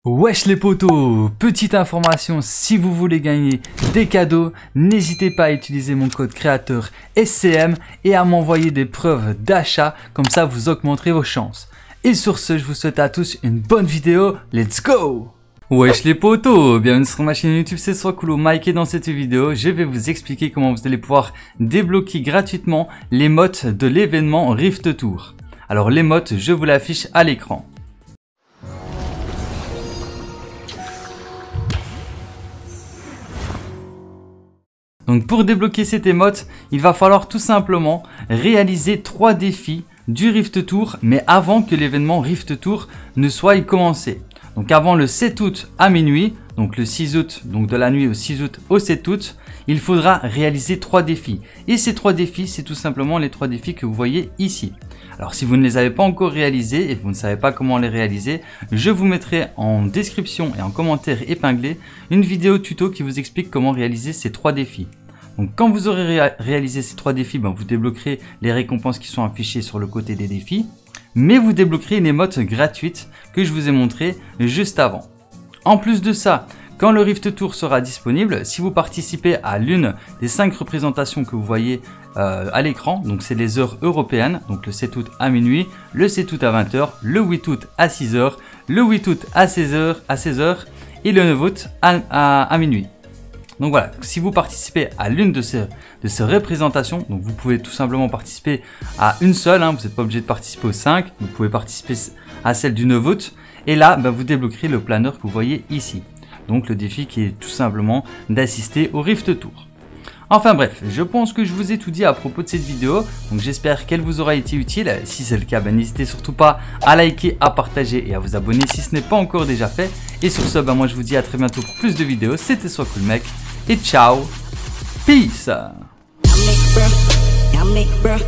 Wesh les potos, petite information, si vous voulez gagner des cadeaux, n'hésitez pas à utiliser mon code créateur SCM et à m'envoyer des preuves d'achat, comme ça vous augmenterez vos chances. Et sur ce, je vous souhaite à tous une bonne vidéo, let's go! Wesh les potos, bienvenue sur ma chaîne YouTube, c'est Swakulo Mike et dans cette vidéo, je vais vous expliquer comment vous allez pouvoir débloquer gratuitement les motes de l'événement Rift Tour. Alors les motes, je vous l'affiche à l'écran. Donc pour débloquer cette émote, il va falloir tout simplement réaliser 3 défis du Rift Tour, mais avant que l'événement Rift Tour ne soit commencé. Donc avant le 7 août à minuit, donc le 6 août, donc de la nuit au 6 août au 7 août, il faudra réaliser 3 défis. Et ces 3 défis, c'est tout simplement les 3 défis que vous voyez ici. Alors si vous ne les avez pas encore réalisés et vous ne savez pas comment les réaliser, je vous mettrai en description et en commentaire épinglé une vidéo tuto qui vous explique comment réaliser ces 3 défis. Donc quand vous aurez réalisé ces 3 défis, vous débloquerez les récompenses qui sont affichées sur le côté des défis, mais vous débloquerez une émote gratuite que je vous ai montré juste avant. En plus de ça, quand le Rift Tour sera disponible, si vous participez à l'une des 5 représentations que vous voyez à l'écran, donc c'est les heures européennes, donc le 7 août à minuit, le 7 août à 20h, le 8 août à 6h, le 8 août à 16h et le 9 août à minuit. Donc voilà, si vous participez à l'une de ces représentations, donc vous pouvez tout simplement participer à une seule, vous n'êtes pas obligé de participer aux 5, vous pouvez participer à celle du 9 août, et là vous débloquerez le planeur que vous voyez ici. Donc le défi qui est tout simplement d'assister au Rift Tour. Enfin bref, je pense que je vous ai tout dit à propos de cette vidéo, donc j'espère qu'elle vous aura été utile. Si c'est le cas, n'hésitez surtout pas à liker, à partager et à vous abonner si ce n'est pas encore déjà fait. Et sur ce, moi je vous dis à très bientôt pour plus de vidéos, c'était Swakulo Mike et ciao, peace!